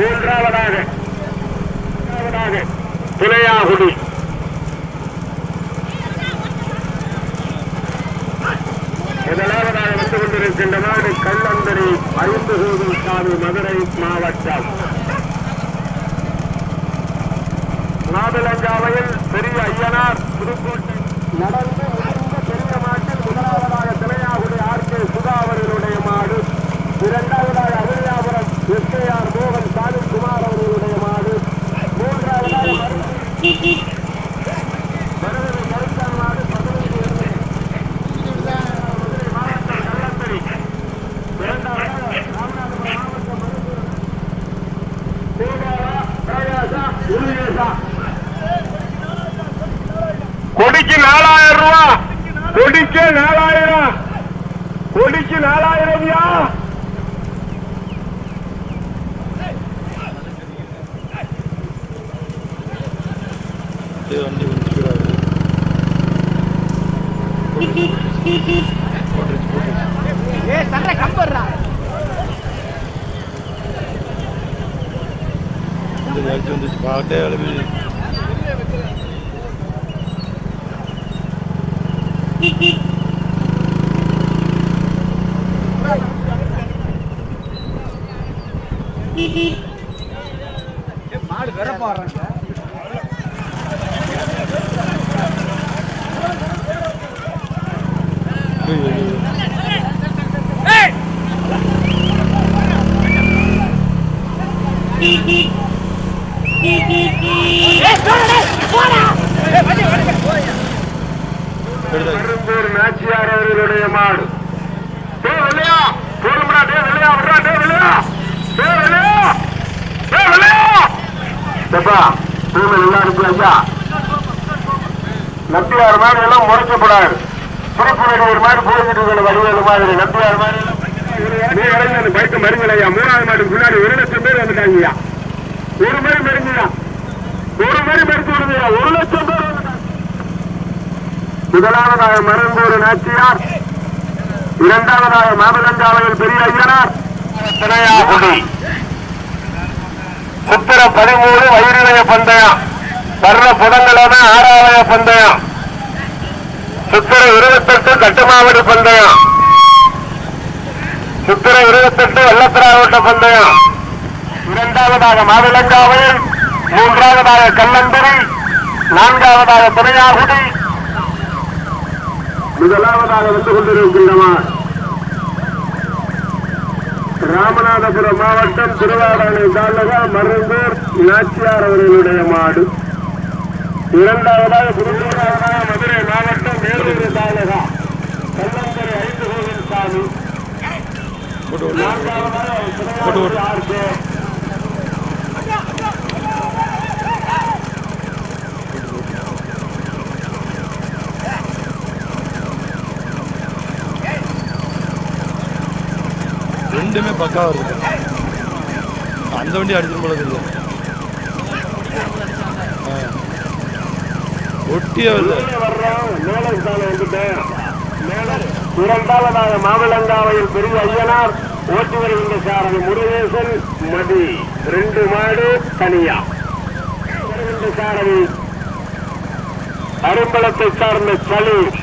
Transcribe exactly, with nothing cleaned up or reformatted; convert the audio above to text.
மூன்றாவதாக துளையாகுடி முதலாவதாக வந்து கொண்டிருக்கின்ற நாடு கல்லந்தரி ஐந்து கோவில் சாமி மதுரை மாவட்டம். நாதலஞ்சாவையில் பெரிய ஐயனார் புதுக்கோட்டை நடந்து முடிந்த பெரிய மாட்டில் முதலாவதாக துளையாகுடி ஆர் கே சுதா அவர்களுடைய மாடு, இரண்டாவதாக அவிழியாபுரம் எஸ் கே ஆர் மோகன் சாமி குமார் அவர்களுடைய மாடு, மூன்றாவதாக மருதனை கருத்தான் மாடு பதினைந்து மாவட்டம் கல்லந்தரி, இரண்டாவதாக ராமநாதபுரம் மாவட்டம் கொடிக்கு நாலாயிரம் ரூபா, கொடிக்கு நாலாயிரம், கொடிக்கு நாலாயிரம் யா வண்டி வந்துச்சு பாட்டே அழுவி மாடு வேற போடுறாங்க. பெரும்பூர் நாச்சியார் அவர்களுடைய மாடு வெள்ளையா போடும்டா, டே வெள்ளையா விடுறா, டே வெள்ளையா, டே வெள்ளையா, டே வெள்ளையா தப்பா பூமி நல்லா இருக்கு ஐயா. நம்பியார் மாதிரி எல்லாம் முறைக்கப்படாது. திருப்பூர் மாதிரி போய்கிட்டு இருக்கிற வடிவேலு மாதிரி நம்பியார் மாதிரி நீ இறங்கி அந்த பைக்கு மருங்கல் ஐயா. மூணாவது மாட்டுக்கு முன்னாடி ஒரு லட்சம் பேர் வந்துட்டாங்க ஐயா. ஒரு மாதிரி மருங்கயா, ஒரு மாதிரி மறுத்து விடுங்கய்யா, ஒரு லட்சம் பேர் வந்துட்டாங்க. முதலாவதாக மருந்தூர் நாச்சியார், இரண்டாவதாக மாமலங்காவையில் பெரிய ஐயனார், துணையாகுடி. சித்திர பதிமூணு வயிறுடைய பந்தயம், வர்ற புதன்கிழமை ஆறாவய பந்தயம், சித்திர இருபத்தெட்டு கட்டுமாவடி பந்தயம், சித்திர இருபத்தெட்டு வெள்ளத்திராவட்ட பந்தயம், இரண்டாவதாக மாவிலங்காவையில், மூன்றாவதாக கல்லந்தரி, நான்காவதாக துணையாகுடி, முதலாவதாக வந்து கொண்டிருக்கின்றனர் ராமநாதபுரம் மாவட்டம் திருவாரணை தாலுகா மருந்தூர் நாச்சியார் அவர்களுடைய மாடு, இரண்டாவதாக புதுக்கோட்டை மதுரை மாவட்டம் மேலூர் தாலுகா கல்லந்தரி ஐந்து கோவில் சாமி, நான்காவதாக ஆர் கே ரெண்டுமே பக்காவா இருக்கு. அந்த வண்டி அடிச்சிடும் போல தெரியல, ஒட்டியே இரண்டாவதாக மாவிலங்காவையில் பெரிய ஐயனார், ஓட்டி வருகின்ற சாரதி முருகேசன் மதி, ரெண்டு மாடு தனியா வருகின்ற சாரதி அரும்பலத்தை சார்ந்த சலீம்,